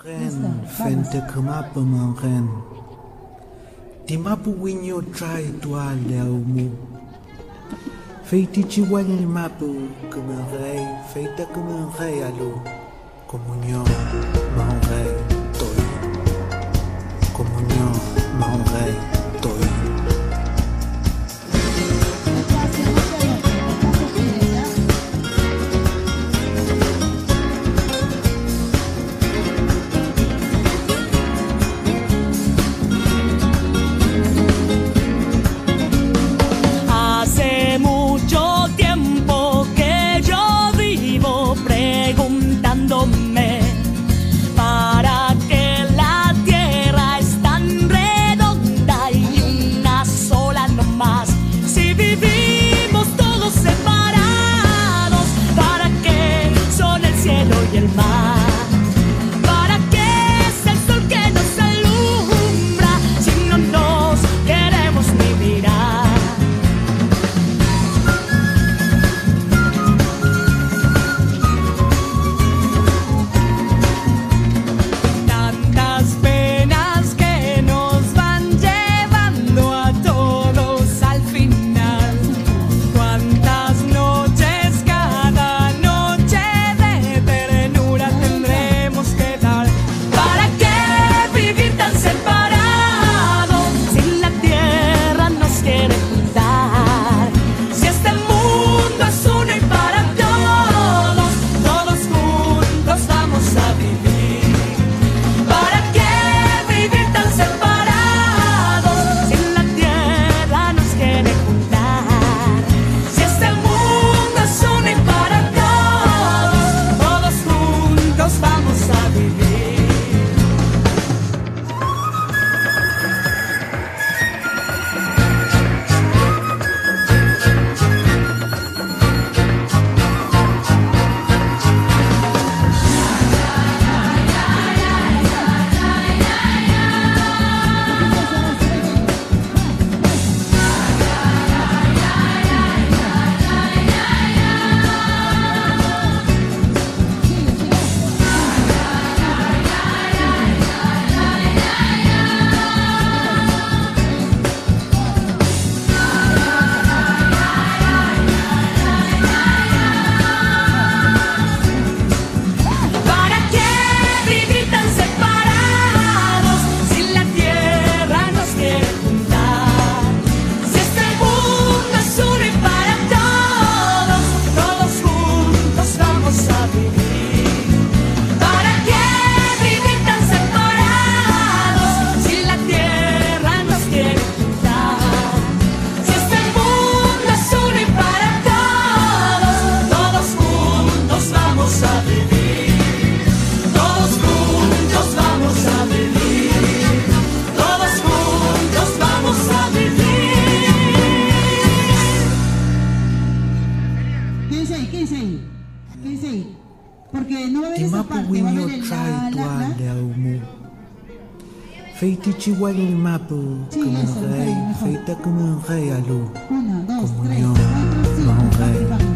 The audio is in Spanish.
Ren, fente kamapo mangen. Timapu winyo try tua leumu. Feiti chihuahua mapu, kumerei, feita kumerei alu. Comunión, mahonrei, toi. Comunión, mahonrei, toi. ¿Para qué la tierra es tan redonda y una sola nomás? Si vivimos todos separados, ¿para qué son el cielo y el mar? ¿Para qué es el sol que nos alumbra si no nos queremos ni mirar? Porque no va a haber esa Timapu parte, va a winyo haber try tua leumu. Feiti chihuahua mapu, Sí, eso, kumerei, mejor. feita kumerei alu. 1, 2, 3, Comunión, 4, 5, mahonrei.